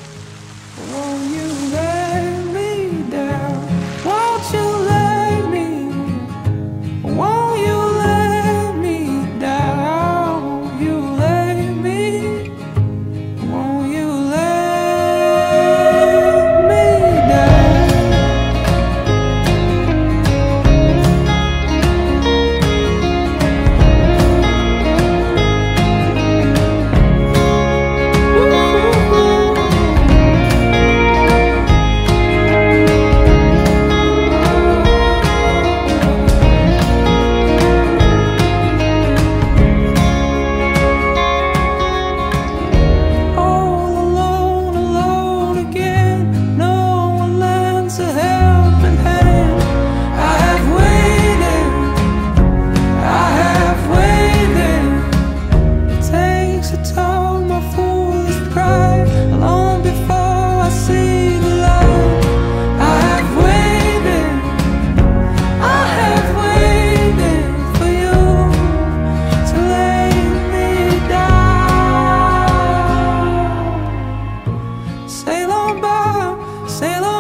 Won't you let me down? Won't you let me? Won't you let me down? You let me. Won't you let me down? Sail on by, sail on.